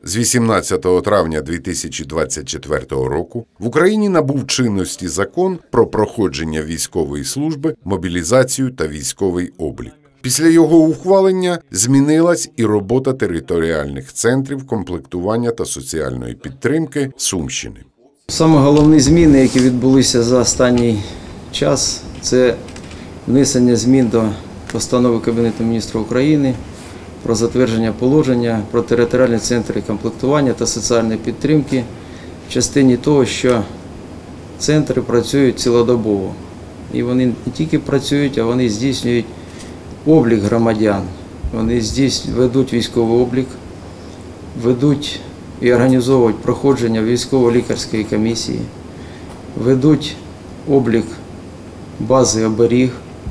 З 18 травня 2024 року в Україні набув чинності закон про проходження військової служби, мобілізацію та військовий облік. Після його ухвалення змінилась і робота територіальних центрів комплектування та соціальної підтримки Сумщини. Саме головні зміни, які відбулися за останній час, це внесення змін до постанови Кабінету міністрів України про затвердження положення про територіальні центри комплектування та соціальної підтримки в частині того, що центри працюють цілодобово. І вони не тільки працюють, а вони здійснюють облік громадян. Вони ведуть військовий облік, ведуть і організовують проходження військово-лікарської комісії, ведуть облік бази оберіг,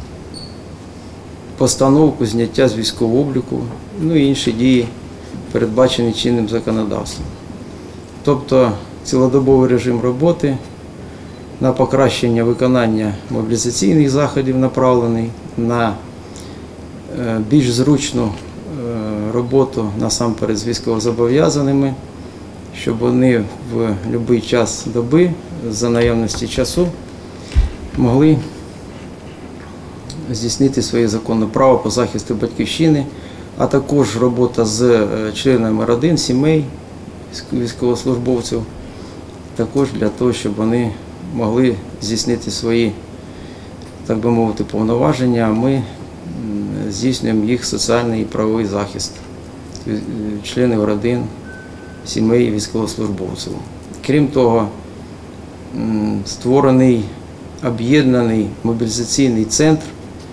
постановку зняття з військового обліку, і інші дії, передбачені чинним законодавством. Тобто цілодобовий режим роботи на покращення виконання мобілізаційних заходів направлений, на більш зручну роботу насамперед з військовозобов'язаними, щоб вони в будь-який час доби, за наявності часу, могли здійснити своє законне право по захисту батьківщини, а також робота з членами родин, сімей військовослужбовців, також для того, щоб вони могли здійснити свої, так би мовити, повноваження, а ми здійснюємо їх соціальний і правовий захист членів родин, сімей військовослужбовців. Крім того, створений об'єднаний мобілізаційний центр,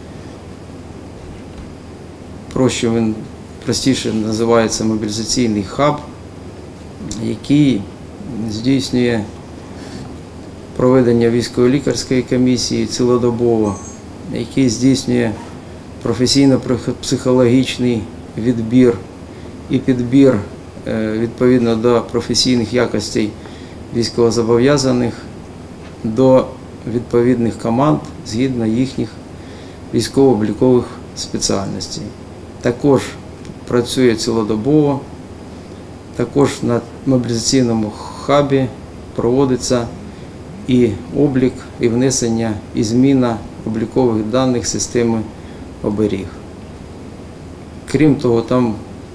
він простіше називається мобілізаційний хаб, який здійснює проведення військово-лікарської комісії цілодобово, який здійснює професійно-психологічний відбір і підбір відповідно до професійних якостей військовозобов'язаних до відповідних команд згідно їхніх військово-облікових спеціальностей. Також працює цілодобово, також на мобілізаційному хабі проводиться і облік, і внесення, і зміна облікових даних системи оберіг. Крім того, там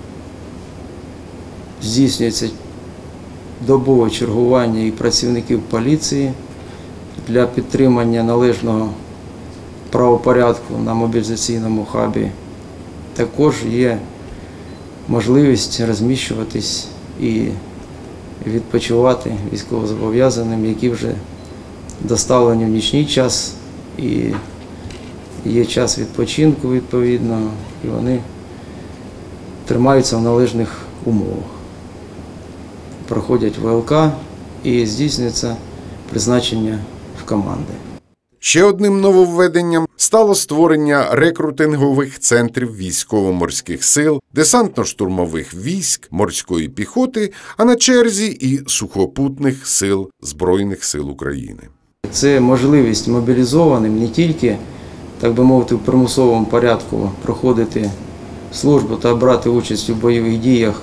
здійснюється добове чергування і працівників поліції для підтримання належного правопорядку на мобілізаційному хабі. Також є можливість розміщуватись і відпочивати військовозобов'язаним, які вже доставлені в нічний час, і є час відпочинку відповідно, і вони тримаються в належних умовах. Проходять ВЛК і здійснюється призначення в команди. Ще одним нововведенням стало створення рекрутингових центрів військово-морських сил, десантно-штурмових військ, морської піхоти, а на черзі і сухопутних сил Збройних сил України. Це можливість мобілізованим не тільки, так би мовити, в примусовому порядку проходити службу та брати участь у бойових діях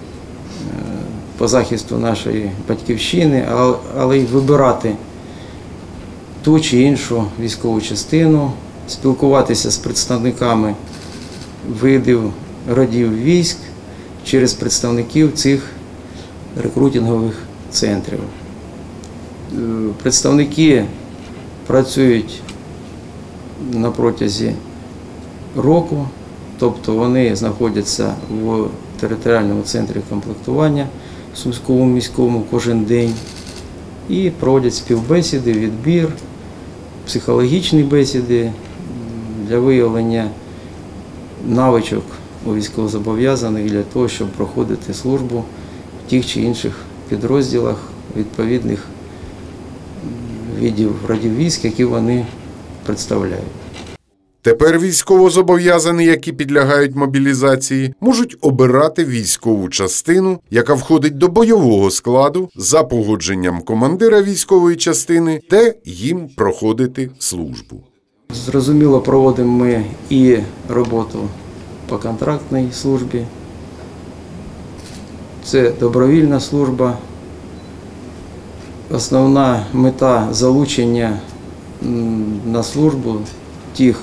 по захисту нашої батьківщини, але й вибирати ту чи іншу військову частину, спілкуватися з представниками видів, родів військ через представників цих рекрутингових центрів. Представники працюють на протязі року, тобто вони знаходяться в територіальному центрі комплектування Сумському міському кожен день і проводять співбесіди, відбір, психологічні бесіди для виявлення навичок у військовозобов'язаних для того, щоб проходити службу в тих чи інших підрозділах відповідних видів родів військ, які вони представляють. Тепер військовозобов'язані, які підлягають мобілізації, можуть обирати військову частину, яка входить до бойового складу, за погодженням командира військової частини, де їм проходити службу. Зрозуміло, проводимо ми і роботу по контрактній службі. Це добровільна служба. Основна мета залучення на службу тих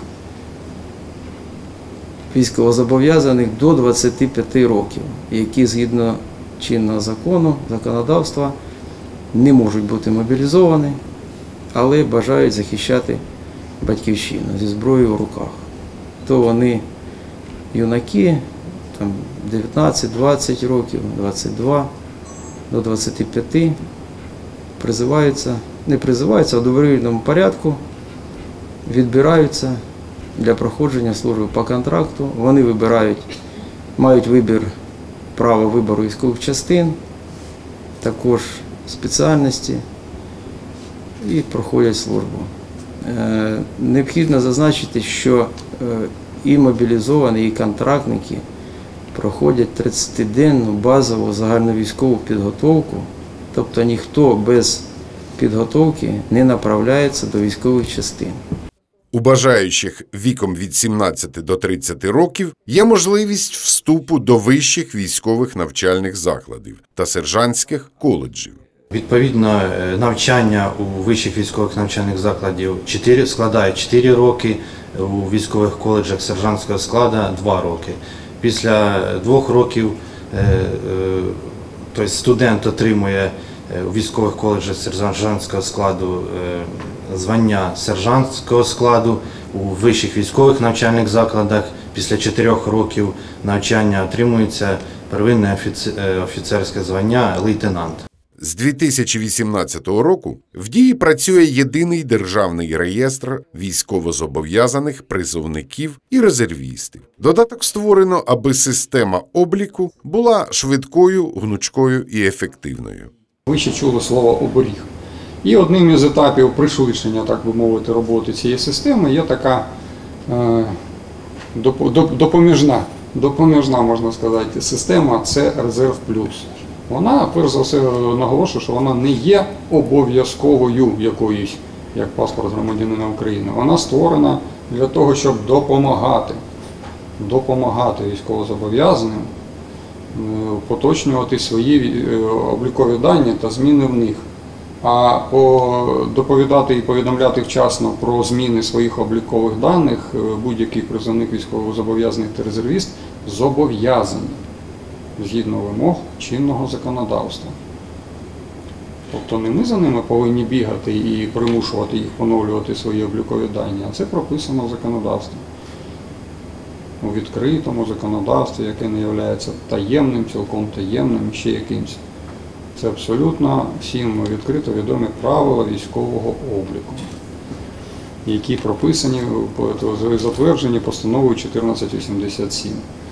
військовозобов'язаних до 25 років, які згідно чинного законодавства не можуть бути мобілізовані, але бажають захищати батьківщину зі зброєю в руках. То вони юнаки, 19-20 років, 22 до 25 не призиваються, а в добровільному порядку відбираються для проходження служби по контракту. Вони мають право вибору військових частин, також спеціальності і проходять службу. Необхідно зазначити, що і мобілізовані, і контрактники проходять 30-денну базову загальновійськову підготовку, тобто ніхто без підготовки не направляється до військових частин. У бажаючих віком від 17 до 30 років є можливість вступу до вищих військових навчальних закладів та сержантських коледжів. Відповідно, навчання у вищих військових навчальних закладів складає 4 роки, у військових коледжах сержантського складу 2 роки. Після 2 років тобто студент отримує у військових коледжах сержантського складу звання сержантського складу, у вищих військових навчальних закладах після 4 років навчання отримується первинне офіцерське звання лейтенант. З 2018 року в дії працює єдиний державний реєстр військовозобов'язаних призовників і резервістів. Додаток створено, аби система обліку була швидкою, гнучкою і ефективною. Ви ще чули слово «оберіг». І одним із етапів пришвидшення, так би мовити, роботи цієї системи є така допоміжна, можна сказати, система – це «Резерв Плюс». Вона, перш за все, наголошую, що вона не є обов'язковою якоюсь, як паспорт громадянина України. Вона створена для того, щоб допомагати військовозобов'язаним поточнювати свої облікові дані та зміни в них. А доповідати і повідомляти вчасно про зміни своїх облікових даних будь-який призовник військовозобов'язаних та резервіст зобов'язаний згідно вимог чинного законодавства. Тобто не ми за ними повинні бігати і примушувати їх поновлювати свої облікові дані, а це прописано в законодавстві. У відкритому законодавстві, яке не є таємним, цілком таємним, ще якимось. Це абсолютно всім відкрито відомі правила військового обліку, які прописані, затверджені постановою 1487.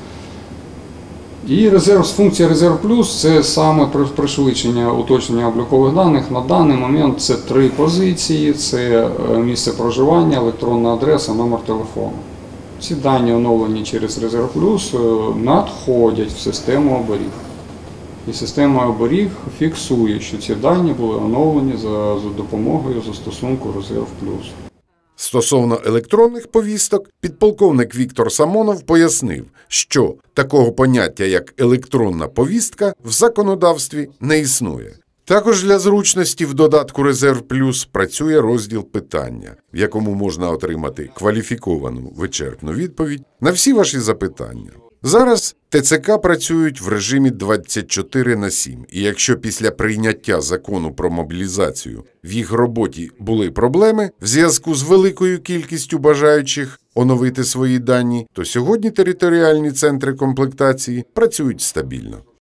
І функція «Резерв Плюс» – це саме пришвидшення уточнення облікових даних. На даний момент це 3 позиції – це місце проживання, електронна адреса, номер телефону. Ці дані, оновлені через «Резерв Плюс», надходять в систему оберіг. І система оберіг фіксує, що ці дані були оновлені за допомогою застосунку «Резерв Плюс». Стосовно електронних повісток, підполковник Віктор Самонов пояснив, що такого поняття, як електронна повістка, в законодавстві не існує. Також для зручності в додатку «Резерв Плюс» працює розділ «Питання», в якому можна отримати кваліфіковану вичерпну відповідь на всі ваші запитання. Зараз ТЦК працюють в режимі 24/7, і якщо після прийняття закону про мобілізацію в їх роботі були проблеми в зв'язку з великою кількістю бажаючих оновити свої дані, то сьогодні територіальні центри комплектації працюють стабільно.